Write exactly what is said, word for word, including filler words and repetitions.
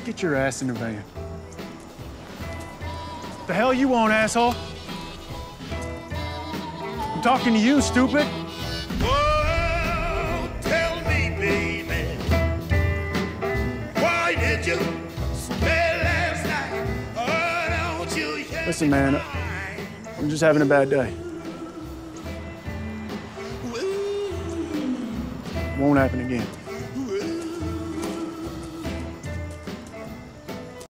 Get your ass in the van. The hell you want, asshole? I'm talking to you, stupid. Oh, tell me, baby, why did you stay last night? Oh, don't you hear Listen, man, I'm just having a bad day. Won't happen again.